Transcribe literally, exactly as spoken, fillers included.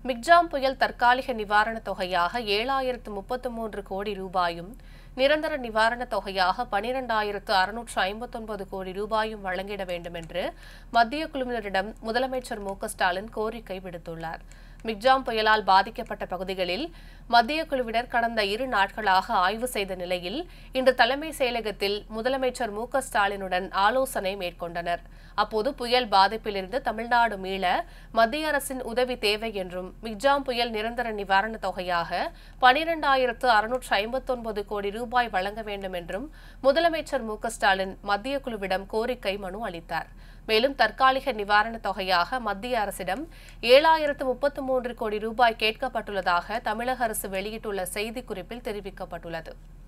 Michaung புயல் தற்காலிக நிவாரணத் தொகையாக ஏழாயிரத்து முப்பத்து மூன்று கோடி ரூபாயும் நிரந்தர நிவாரணத் தொகையாக பனிரெண்டாயிரத்து அறுநூற்று ஐம்பத்தொன்பது கோடி ரூபாயும் வழங்கிட வேண்டும் என்று மத்திய குழுவினரிடம் முதலமைச்சர் மு க ஸ்டாலின் கோரிக்கை விடுத்துள்ளார். மிக்ஜாம் புயலால் பாதிக்கப்பட்ட பகுதிகளில் மத்திய குழுவினர் கடந்த இரு நாட்களாக ஆய்வு செய்த நிலையில் இன்று தலைமைச் செயலகத்தில் முதலமைச்சர் மு க ஸ்டாலினுடன் ஆலோசனை மேற்கொண்டனர். அப்போது புயல் பாதிப்பிலிருந்து தமிழ்நாடு மீள மத்திய அரசின் உதவி தேவை என்றும் மிக்ஜாம் புயல் நிரந்தர நிவாரணத் தொகையாக பனிரெண்டாயிரத்து அறுநூற்று ஐம்பத்தொன்பது கோடி ரூபாய் வழங்க வேண்டும் என்றும் முதலமைச்சர் மு க ஸ்டாலின் மத்திய குழுவிடம் கோரிக்கை மனு அளித்தார். மேலும் தற்காலிக நிவாரணத் தொகையாக மத்திய அரசிடம் ஏழாயிரத்து முப்பத்து மூன்று கோடி ரூபாய் கேட்கப்பட்டுள்ளதாக தமிழக அரசு வெளியிட்டுள்ள செய்திக்குறிப்பில் தெரிவிக்கப்பட்டுள்ளது.